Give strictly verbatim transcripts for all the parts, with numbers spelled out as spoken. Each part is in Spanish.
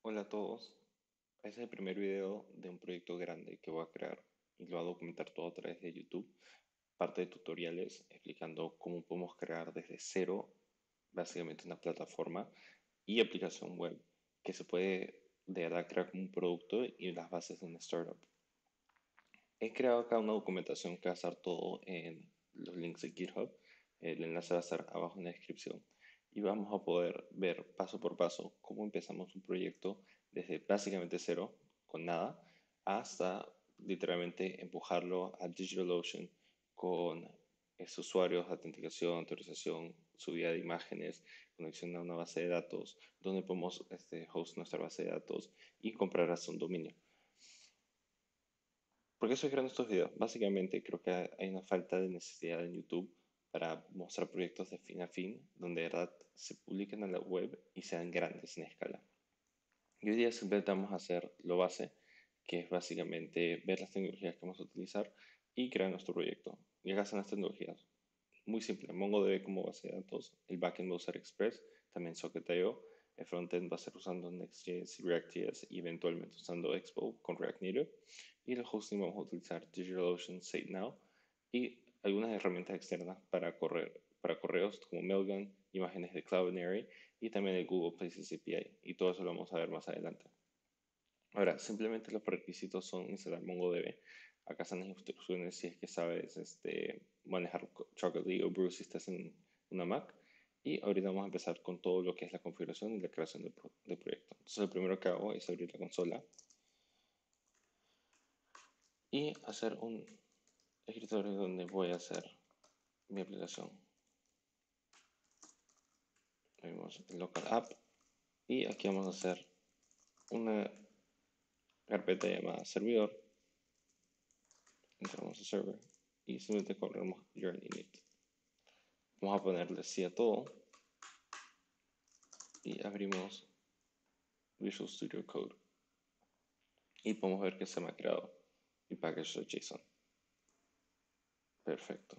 Hola a todos, este es el primer video de un proyecto grande que voy a crear y lo voy a documentar todo a través de YouTube, parte de tutoriales explicando cómo podemos crear desde cero básicamente una plataforma y aplicación web que se puede de verdad crear como un producto y las bases de una startup. He creado acá una documentación que va a estar todo en los links de GitHub. El enlace va a estar abajo en la descripción. Y vamos a poder ver paso por paso cómo empezamos un proyecto desde básicamente cero, con nada, hasta literalmente empujarlo a DigitalOcean con esos usuarios, autenticación, autorización, subida de imágenes, conexión a una base de datos, donde podemos este, host nuestra base de datos y comprar hasta un dominio. ¿Por qué estoy creando estos videos? Básicamente creo que hay una falta de necesidad en YouTube para mostrar proyectos de fin a fin, donde de verdad se publiquen en la web y sean grandes en escala. Y hoy día simplemente vamos a hacer lo base, que es básicamente ver las tecnologías que vamos a utilizar y crear nuestro proyecto. Y acá están las tecnologías. Muy simple, MongoDB como base de datos, el backend va a usar Express, también Socket punto i o, el frontend va a ser usando Next.js y React.js y eventualmente usando Expo con React Native, y el hosting vamos a utilizar DigitalOcean, SateNow y algunas herramientas externas para, correr, para correos como Mailgun, imágenes de Cloudinary y también el Google Places A P I, y todo eso lo vamos a ver más adelante. Ahora, simplemente los requisitos son instalar MongoDB. Acá están las instrucciones si es que sabes este, manejar Chocolately o Brew si estás en una Mac. Y ahorita vamos a empezar con todo lo que es la configuración y la creación del, pro del proyecto. Entonces, lo primero que hago es abrir la consola y hacer un escritorio donde voy a hacer mi aplicación. Vemos el local app y aquí vamos a hacer una carpeta llamada servidor. Entramos a server y simplemente corremos your init. Vamos a ponerle sí a todo y abrimos Visual Studio Code y podemos ver que se me ha creado mi package.json. Perfecto.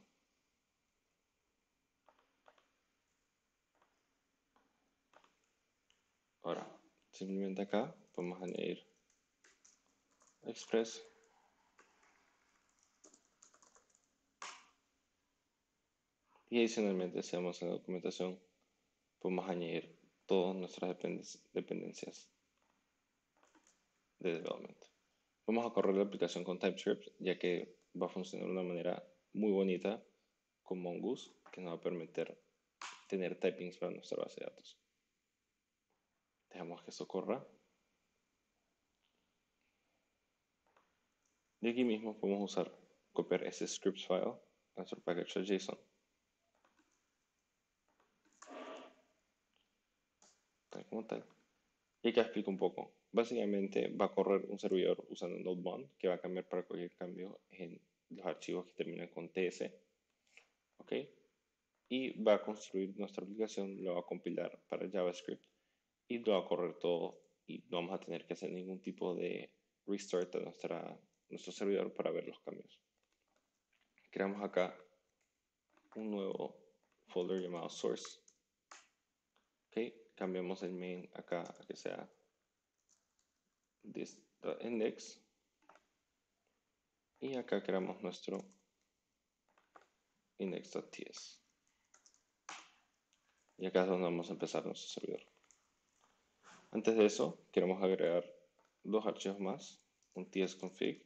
Ahora, simplemente acá podemos añadir Express y adicionalmente, si vamos a la documentación, podemos añadir todas nuestras dependencias de development. Vamos a correr la aplicación con TypeScript, ya que va a funcionar de una manera muy bonita con Mongoose, que nos va a permitir tener typings para nuestra base de datos. Dejamos que esto corra. Y aquí mismo podemos usar, copiar ese scripts file a nuestro package.json. Tal como tal. Y acá explico un poco. Básicamente va a correr un servidor usando Node.mon que va a cambiar para cualquier cambio en los archivos que terminan con T S. ¿Ok? Y va a construir nuestra aplicación, lo va a compilar para JavaScript y lo va a correr todo y no vamos a tener que hacer ningún tipo de restart a nuestra, nuestro servidor para ver los cambios. Creamos acá un nuevo folder llamado source. Ok, cambiamos el main acá a que sea this.index y acá creamos nuestro index.ts. Y acá es donde vamos a empezar nuestro servidor. Antes de eso, queremos agregar dos archivos más, un tsconfig,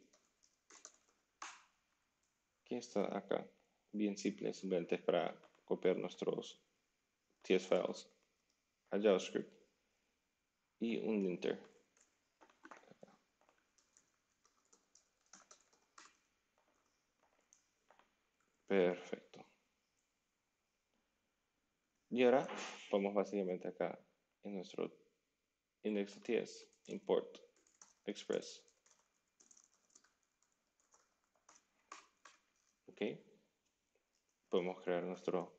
que está acá, bien simple, simplemente es para copiar nuestros ts files a JavaScript, y un linter. Perfecto. Y ahora vamos básicamente acá en nuestro index.ts, import express. Ok. Podemos crear nuestro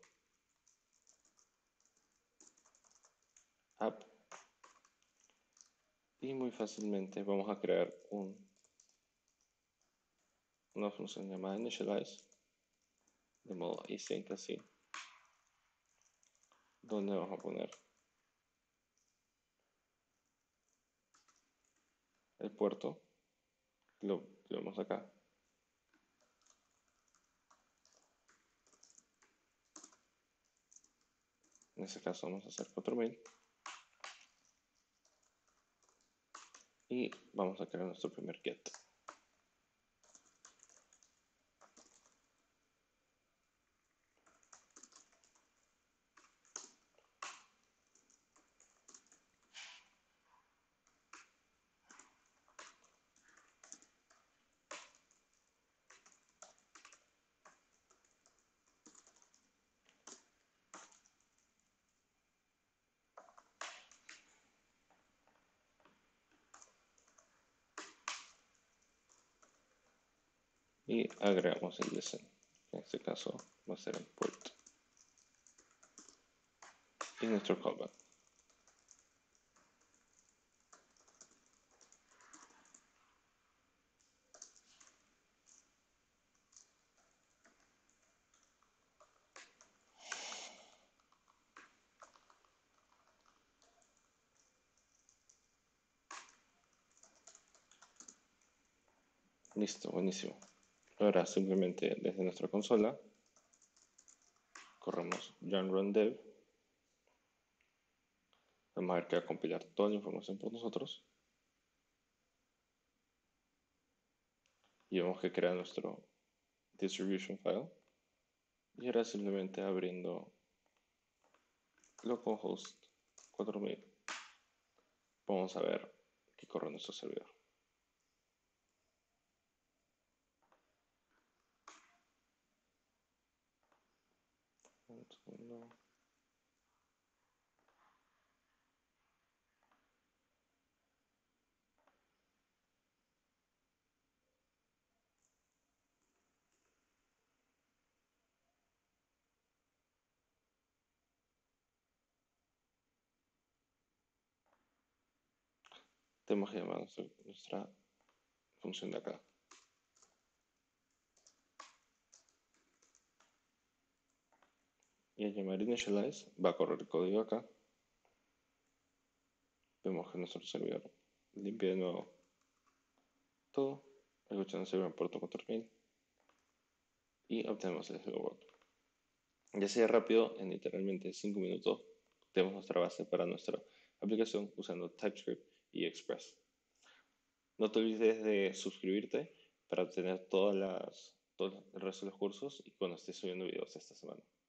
app y muy fácilmente vamos a crear un, una función llamada initialize de modo async así, donde vamos a poner el puerto, lo, lo vemos acá. En este caso vamos a hacer cuatro mil. Y vamos a crear nuestro primer get. Y agregamos el listen. En este caso va a ser el puerto. Y nuestro callback. Listo, buenísimo. Ahora simplemente desde nuestra consola corremos yarn run dev. Vamos a ver que va a compilar toda la información por nosotros. Y vemos que crea nuestro distribution file. Y ahora simplemente abriendo localhost cuatro mil vamos a ver que corre nuestro servidor. Un segundo. Tenemos que llamar nuestra, nuestra función de acá. Y al llamar initialize va a correr el código acá. Vemos que nuestro servidor limpia de nuevo todo, escuchando el servidor en puerto cuatro mil y obtenemos el hello world. Ya sea rápido, en literalmente cinco minutos tenemos nuestra base para nuestra aplicación usando TypeScript y Express. No te olvides de suscribirte para obtener todas las, todo el resto de los cursos y cuando esté subiendo videos esta semana.